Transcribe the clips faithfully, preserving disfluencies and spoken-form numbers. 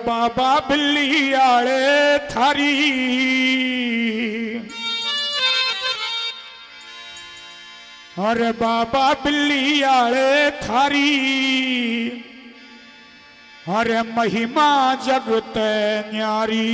बाबा बिल्ली आले थारी अरे बाबा बिल्ली आले थारी अरे महिमा जगत न्यारी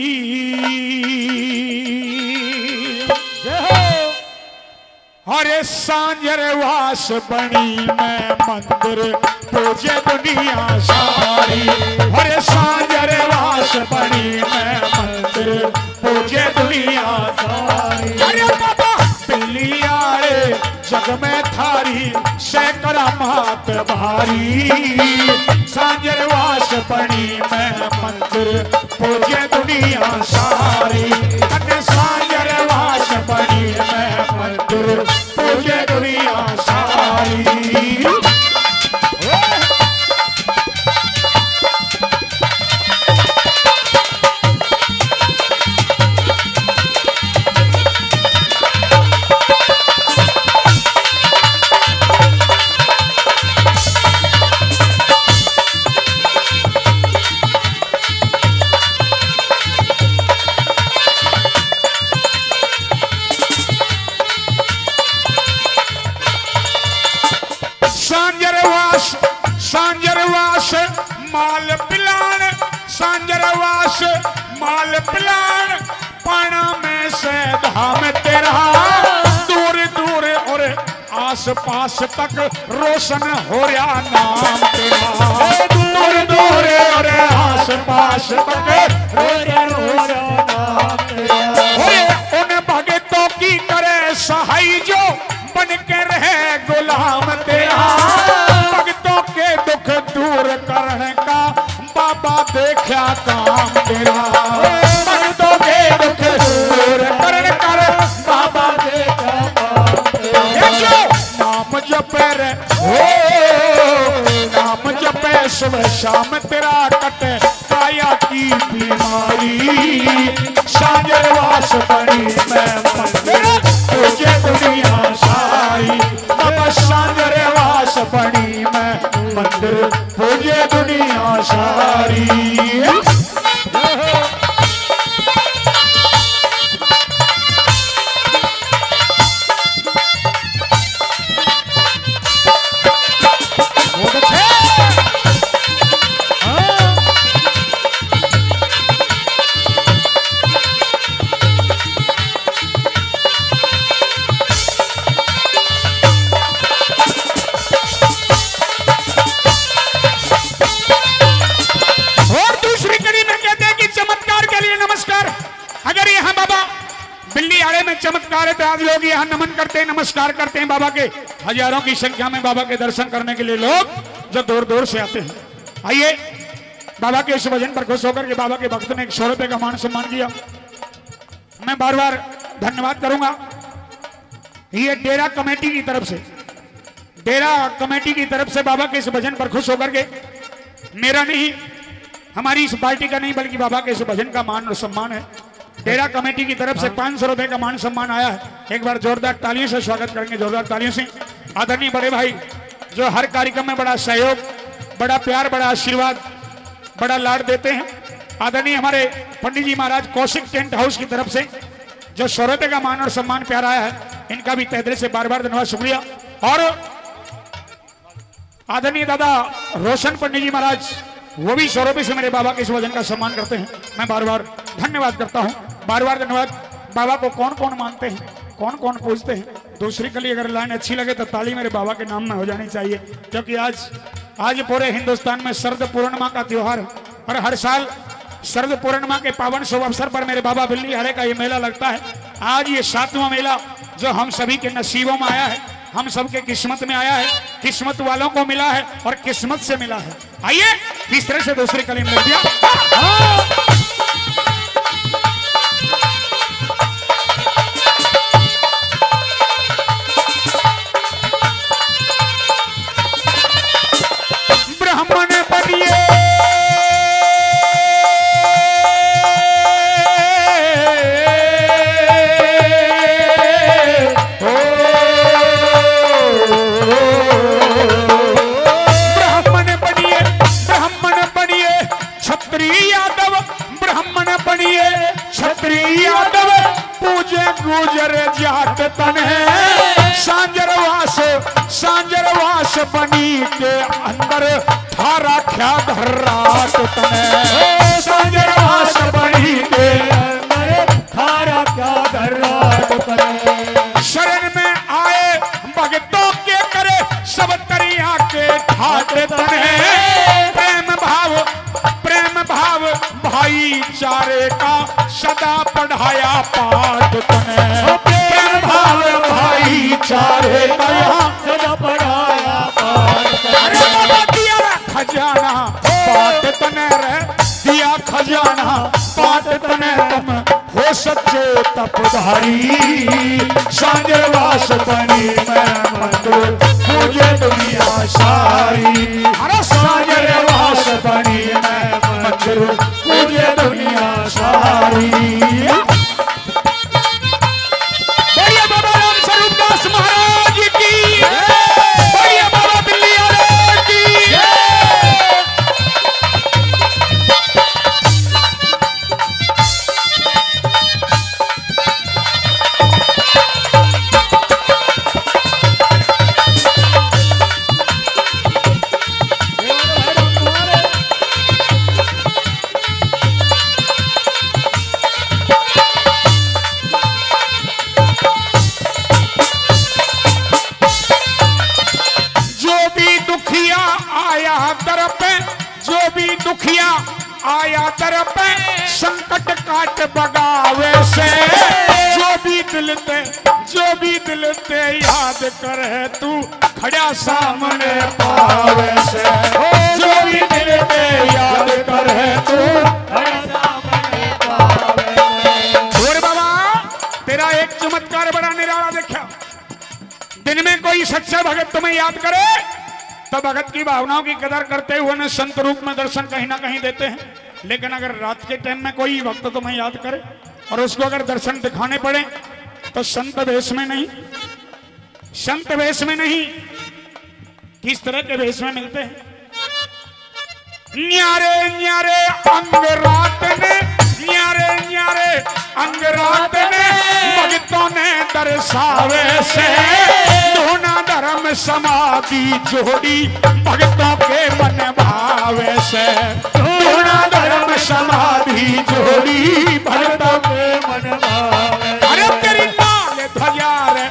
अरे सांझर वास बनी मैं मंदिर पूजे दुनिया सारी अरे सांझर वास बनी मैं मंदिर पूजे दुनिया सारी अरे बाबा बिल्ली आले जग में थारी सैकड़ा मात भारी सांझर वास बनी मैं मंदिर पूजे दुनिया सारी अरे सांझर वास बनी मैं मंदिर पूजे दुनिया सारी सांजरवास सांजरवास माल पिलान सांजरवास माल पिलान पाना में से धाम तेरा दूर दूर और आस पास तक रोशन हो रहा नाम तेरा दूर दूर और आस पास तक रोशन हो रहा नाम तेरा उन भगतों की करे सहाय जो बन के रहे गुलाम तेरा भक्तों के दुख दूर करने का बाबा देखा काम तेरा भक्तों के दुख दूर करने का बाबा देखा काम तेरा नाम जपे रे हो नाम जपे सुबह शाम तेरा कटे काया की बीमारी सांजरवास बनी मैं मंदिर तुझे दुनिया सारी बाबा सांजरवास बनी मैं मंदिर पूजे दुनिया सारी चमत्कार है तो आज लोग यहाँ नमन करते हैं नमस्कार करते हैं बाबा के हजारों की संख्या में बाबा के दर्शन करने के लिए लोग जो दूर दूर से आते हैं। आइए बाबा के इस भजन पर खुश होकर के बाबा के भक्त ने एक सौ रुपए का मान सम्मान किया। मैं बार बार धन्यवाद करूंगा ये डेरा कमेटी की तरफ से डेरा कमेटी की तरफ से बाबा के इस भजन पर खुश होकर के मेरा नहीं हमारी इस पार्टी का नहीं बल्कि बाबा के इस भजन का मान और सम्मान है। डेरा कमेटी की तरफ से पांच सौ रुपए का मान सम्मान आया है। एक बार जोरदार तालियों से स्वागत करेंगे जोरदार तालियों से। आदरणीय बड़े भाई जो हर कार्यक्रम में बड़ा सहयोग बड़ा प्यार बड़ा आशीर्वाद बड़ा लाड देते हैं। आदरणीय हमारे पंडित जी महाराज कौशिक टेंट हाउस की तरफ से जो सौ रुपए का मान और सम्मान प्यार आया है इनका भी तहे दिल से बार बार धन्यवाद शुक्रिया। और आदरणीय दादा रोशन पंडित जी महाराज वो भी सौ रुपए से मेरे बाबा के इस भजन का सम्मान करते हैं। मैं बार बार धन्यवाद करता हूँ बार बार धन्यवाद। बाबा को कौन कौन मानते हैं कौन कौन पूछते हैं। दूसरी कली अगर लाइन अच्छी लगे तो ताली मेरे बाबा के नाम में हो जानी चाहिए क्योंकि आज आज पूरे हिंदुस्तान में शरद पूर्णिमा का त्योहार है और हर साल शरद पूर्णिमा के पावन शुभ अवसर पर मेरे बाबा बिल्ली हरे का ये मेला लगता है। आज ये सातवां मेला जो हम सभी के नसीबों में आया है हम सबके किस्मत में आया है किस्मत वालों को मिला है और किस्मत से मिला है। आइए तीसरे से दूसरी कली में लग दिया। गुजरे जात तने सांजरवास सांजरवास बनी के अंदर थारा क्या धर्रात तने सांजरवास बनी के अंदर थारा क्या धर्रात तने शरण में आए भगतों के करे सब तरिया के ठाट तने प्रेम भाव प्रेम भाव भाईचारे का सदा पढ़ाया पाठ तने प्रेम भाव भाईचारे का सदा पढ़ाया पाठ अरे बाबा दिया खजाना पाठ तने रे दिया खजाना पाठ तने तुम हो सच्चे तपधारी सांजरवास बनी मैं मंदिर पूजे दुनिया सारी अरे सांजरवास बनी मैं मंदिर पूजे दुनिया सारी बढ़िया बाबा राम स्वरूप दास महाराज की बढ़िया बाबा दिल्ली वाले की दुखिया आया दर पे संकट काट बगावे से जो भी दिल ते जो भी दिल ते याद करे तू खड़ा सामने पावे से जो भी दिल ते याद करे तू खड़ा सामने पावे से और बाबा तेरा एक चमत्कार बड़ा निराला देखा दिन में कोई सच्चा भगत तुम्हें याद करे तो भगत की भावनाओं की कदर करते हुए न संत रूप में दर्शन कहीं ना कहीं देते हैं लेकिन अगर रात के टाइम में कोई भक्त तुम्हें याद करे और उसको अगर दर्शन दिखाने पड़े तो संत वेश में नहीं संत वेश में नहीं किस तरह के वेश में मिलते हैं न्यारे न्यारे अंग रात ने न्यारे न्यारे अंग रात ने भक्तों ने दर्शावे से दोना धर्म समाधि जोड़ी भक्तों के मन भावे से दोना धर्म समाधि जोड़ी भक्तों के मन भावे अरे तेरी लाल ध्वजा रे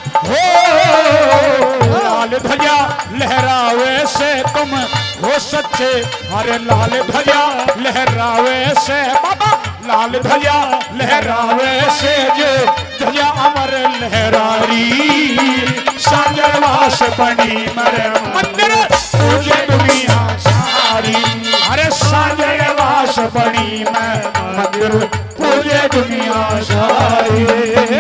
हो लाल ध्वजा लहरावे से तुम हो सच्चे अरे लाल ध्वजा लहरावे से बाबा लाल ध्वजा लहरावे से जो ध्वजा अमर लहरारी सांजरवास बनी मरे मंदिर पूजे दुनिया सारी अरे सांजरवास बनी मैं मंदिर पूजे दुनिया सारी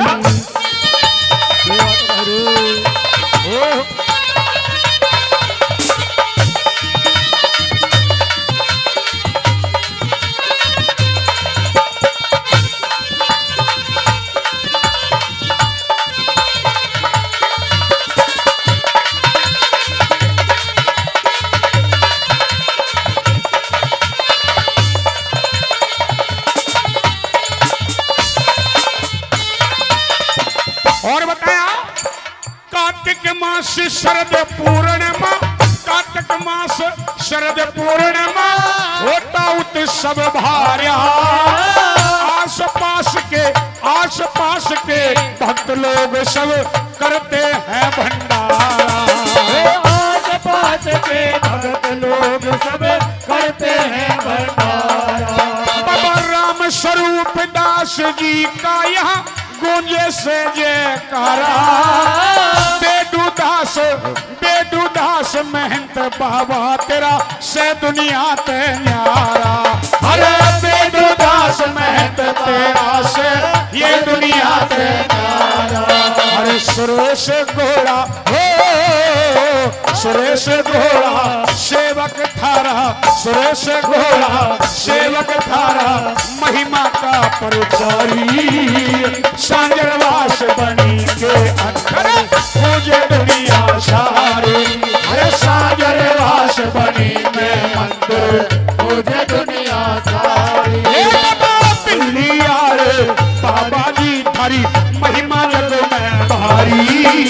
शरद पूर्णिमा कार्तिक मास शरद पूर्णिमा होता उत्सव भार्या आस पास के आस पास के भक्त लोग सब करते हैं भंडारा आस पास के भक्त लोग सब करते हैं भंडारा बाबा राम स्वरूप दास जी का यहाँ गूंजे से जयकारा बेदुदास बेदुदास महंत बाबा तेरा से दुनिया ते न्यारा अरे बेदुदास महंत तेरा से ये दुनिया ते न्यारा अरे सुरेश घोड़ा हो सुरेश घोड़ा सेवक थारा सुरेश घोड़ा सेवक थारा महिमा का प्रचारी सांजरवास बनी के अंदर पूजे दुनिया सारी अरे सांजरवास बनी में मंदिर पूजे दुनिया सारी बाबा पिल्ली यार बाबा जी थारी महिमा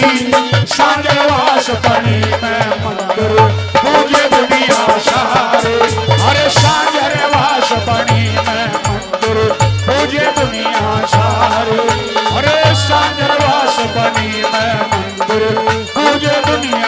सांझवास बनी मैं मंदिर पूजे दुनिया सारे। अरे सांझवास बनी मैं मंदिर पूजे दुनिया सारे। अरे सांझवास बनी मैं मंदिर पूजे दुनिया